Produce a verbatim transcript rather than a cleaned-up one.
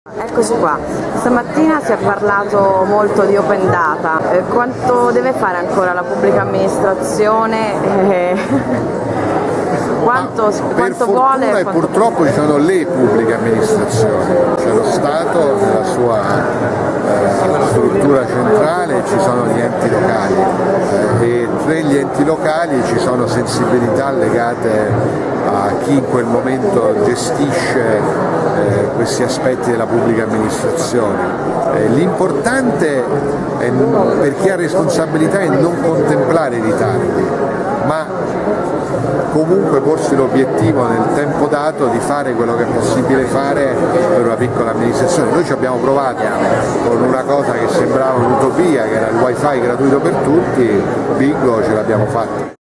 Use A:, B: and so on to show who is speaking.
A: Eccoci qua, stamattina si è parlato molto di open data, eh, quanto deve fare ancora la pubblica amministrazione? Eh, quanto,
B: per
A: quanto
B: fortuna
A: vuole?
B: e
A: Quanto...
B: purtroppo ci sono le pubbliche amministrazioni, c'è lo Stato nella sua eh, struttura centrale, ci sono gli enti locali eh, e tra gli enti locali ci sono sensibilità legate a chi in quel momento gestisce eh, questi aspetti della pubblica amministrazione. Eh, l'importante per chi ha responsabilità è non contemplare i ritardi, ma comunque porsi l'obiettivo nel tempo dato di fare quello che è possibile fare per una piccola amministrazione. Noi ci abbiamo provato con una cosa che sembrava un'utopia, che era il wifi gratuito per tutti, bingo, ce l'abbiamo fatta.